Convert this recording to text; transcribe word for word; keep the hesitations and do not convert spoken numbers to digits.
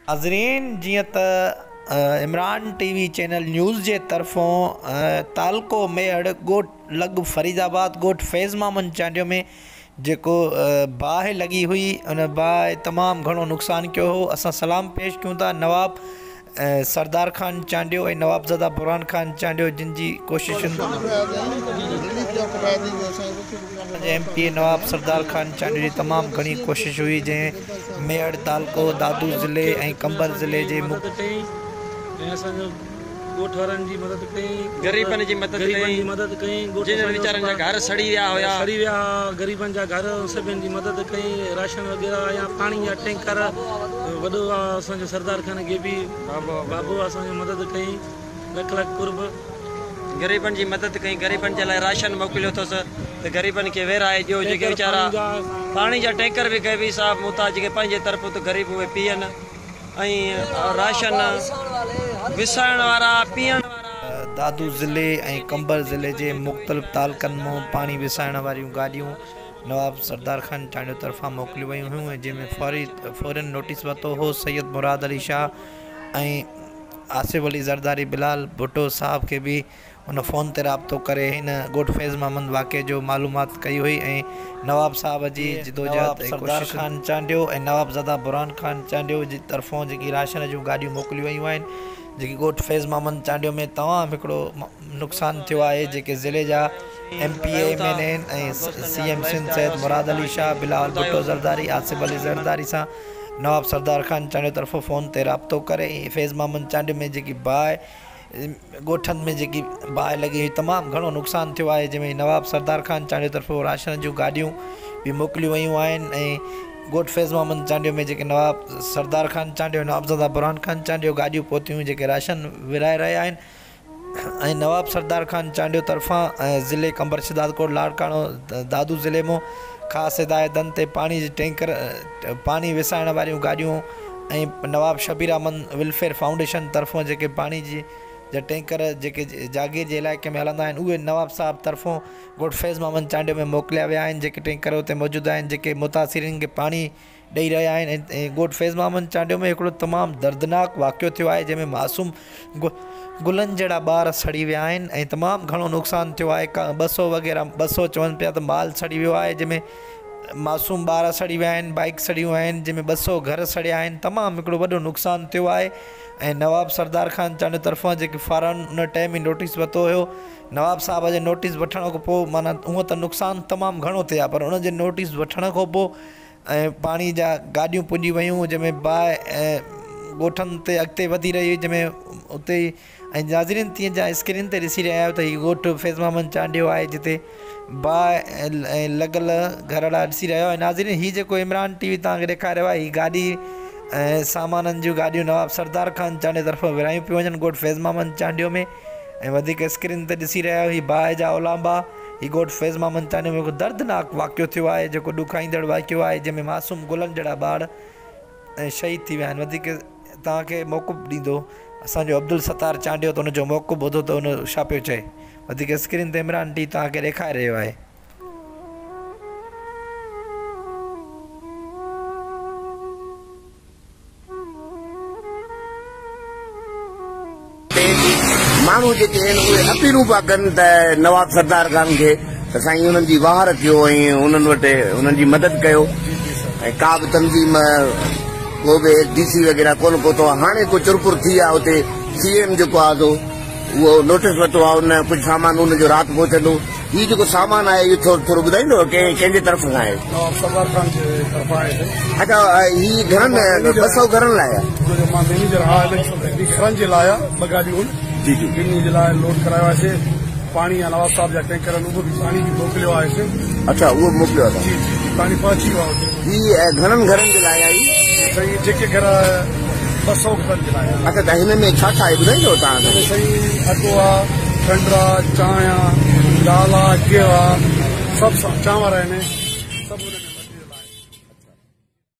नाज़रीन जीअं त इमरान टीवी चैनल न्यूज़ के तरफ़ों तालको मेड़ गोट लग फरीदाबाद गोट फैज़ मामन चांडियो में जेको बाहि लगी हुई उन बाहि तमाम घणो नुक़सान कियो हो। असां सलाम पेश कयूं था नवाब सरदार खान चांडियो ऐं नवाबज़दा बुरहान खान चांडियो जिन जी कोशिशुनि एम पी नवाब सरदार खान चांडियो जी तमाम घणी कोशिश हुई जैं मेड़ तालको दादू ज़िले ऐं कंबर ज़िले जे गोठ वारनि जी मदद कई, गरीबन जी मदद कई, मदद कई, जिन वीचारनि जा घर सड़ी विया हुया सड़ी विया गरीबन जा घर सभिनि जी मदद कई, राशन वग़ैरह या पानी जा टैंकर वॾो असांजो सरदार खान खे बि बाबू असांजी मदद कई लख लख कुर्ब गरीबन जी मदद कई, गरीबन जे लाइ राशन मोकिलियो अथसि त गरीबन खे वेराए ॾियो। जेके वीचारा पाणी जा टैंकर बि कई बि साहब मुहताज के पंहिंजे तरफ़ त गरीब उहे पीअनि ऐं राशन विसाइण वारा पीअण वारा। दादू ज़िले ऐं कंबर ज़िले जे मुख़्तलिफ़ तालकनि मां पाणी विसाइण वारियूं गाॾियूं नवाब सरदार खान चांडियो तरफ़ां मोकिलियूं वयूं हुयूं ऐं जंहिंमें फौरी फ़ौरन नोटिस वरितो हो सैयद मुराद अली शाह ऐं आसिफ अली ज़रदारी बिलाल भुट्टो साहब के भी उन फ़ोन ते राब्तो करे हिन गोट फैज़ मामन वाक़े जो मालूमात कई हुई ऐं नवाब साहब जी जिदोजहद सरदार खान चांडियो ऐं नवाबज़दा बुरहान खान चांडियो जी तरफ़ों जेकी राशन जूं गाॾियूं मोकिलियूं वयूं आहिनि जेकी गोट फैज़ मामन चांडियो में तमामु हिकिड़ो नुक़सानु थियो आहे। जेके ज़िले जा M P M N N ऐं सी एम सिंध सैयद मुराद अली शाह बिलाल भुट्टो ज़रदारी आसिफ अली ज़रदारी सां नवाब सरदार खान चांडियो तरफ़ों फ़ोन ते राब्तो करे फैज़ मामन चांडियो में जेकी बाहि गोठनि में जेकी बाहि लगी हुई तमामु घणो नुक़सानु थियो आहे जंहिंमें नवाब सरदार खान चांडियो तरफ़ों राशन जूं गाॾियूं बि मोकिलियूं वयूं आहिनि ऐं गोट फैज़ मामन चांडियो में जेके नवाब सरदार खान चांडियो नवाबज़दा बुरहान खान चांडियो गाॾियूं पहुतियूं जेके राशन विराए रहिया आहिनि ऐं नवाब सरदार खान चांडियो तरफ़ां ज़िले कंबर शिदादकोट लाड़काणो दादू ज़िले में ख़ासि हिदायतनि ते पाणी जी टैंकर पाणी विसाइण वारियूं गाॾियूं ऐं नवाब शबीर अहमद वेलफेयर फाउंडेशन तरफ़ों जेके पाणी जी जा टैंकर जेके जागीर जे इलाइक़े में हलंदा आहिनि उहे नवाब साहब तरफ़ों गोट फैज़ मामन चांडियो में मोकिलिया विया आहिनि। जेके टैंकर उते मौजूदु आहिनि जेके मुतासिरीन खे पाणी ॾेई रहिया आहिनि ऐं गोट फैज़ मामन चांडियो में हिकिड़ो तमामु दर्दनाक वाक़ियो थियो आहे जंहिंमें मासूम गु गुलनि जहिड़ा ॿार सड़ी विया आहिनि ऐं तमामु घणो नुक़सानु थियो आहे। का ॿ सौ वग़ैरह ॿ सौ चवनि पिया त माल सड़ी वियो आहे जंहिंमें मासूम ॿार सड़ी विया आहिनि बाइक सड़ियूं आहिनि जंहिंमें ॿ सौ घर सड़िया आहिनि तमामु हिकिड़ो वॾो नुक़सानु थियो आहे ऐं नवाब सरदार खान चांडियो तरफ़ां जेके फारन उन टाइम ई नोटिस वरितो हुयो नवाब साहब जे नोटिस वठण खां पोइ माना हूअं त नुक़सानु तमामु घणो थियो आहे पर उन जे नोटिस वठण खां पोइ ऐं पाणी जा गाॾियूं पुॼी वयूं जंहिंमें बाहि ऐं ॻोठनि ते अॻिते वधी रही हुई जंहिंमें उते ई ऐं नाज़रीन तीअं जा स्क्रीन ते ॾिसी रहिया आहियो त हीउ ॻोठ फैज़ मामन चांडियो आहे जिते बाहि ऐं लॻल घर वारा ॾिसी रहिया आहियो। नाज़रीन हीउ जेको इमरान टीवी तव्हांखे ॾेखारियो आहे हीअ गाॾी ऐं सामाननि जूं गाॾियूं नवाब सरदार खान चांडियो तरफ़ां विरायूं पियूं वञनि गोट फैज़ मामन चांडियो में ऐं वधीक स्क्रीन ते ॾिसी रहिया आहियो हीअ बाहि जा ओलांबा हीअ गोट फैज़ मामन चांडियो में हिकु दर्दनाक वाक़ियो थियो आहे जेको ॾुखाईंदड़ वाक़ियो आहे जंहिंमें मासूम गुलनि जहिड़ा ॿार ऐं शहीद थी विया आहिनि। वधीक तव्हांखे मौक़ुफ़ ॾींदो असांजो अब्दुल सत्तार चांडियो त हुनजो मौक़ुफ़ ॿुधो त हुन छा पियो चए। वधीक स्क्रीन ते इमरान टी तव्हांखे ॾेखारे रहियो आहे। माण्हू जेके आहिनि उहे अपीलूं पिया कनि त नवाब सरदार खान खे त साईं उन्हनि जी वाहर कयो ऐं उन्हनि वटि उन्हनि जी मदद कयो ऐं का बि तनज़ीम को बि डी सी वग़ैरह कोन पहुतो आहे। हाणे को चुरपुर थी आहे उते सी एम जेको आहे सो उहो नोटिस वरितो आहे उन कुझु सामान उनजो राति पहुचंदो। हीउ जेको सामान आहे इहो थोरो थोरो ॿुधाईंदो कंहिं कंहिंजे तरफ़ खां आहे? सरदार खान जे तरफ़ां आहे। अच्छा हीउ घणनि ॿ सौ घरनि लाइ आहे? मां मैनेजर आहे घरनि जे लाइ ॿ गाॾियूं जी जी ॿिन्ही जे लाइ लोड करायो आहे पाणी या नवाब साहब जा टैंकर आहिनि उहो बि पाणी बि मोकिलियो आहे। अच्छा उहो मोकिलियो आहे जी जी पाणी पहुची वियो आहे। हीअ घणनि घरनि जे लाइ आहे? साईं जेके घर ॿ सौ घरनि जे लाइ आहे। अच्छा त हिन में छा छा आहे ॿुधाईंदो तव्हां? साईं अटो आहे खंडु आहे चांहि आहे दाल आहे गिहु आहे सभु चांवर आहिनि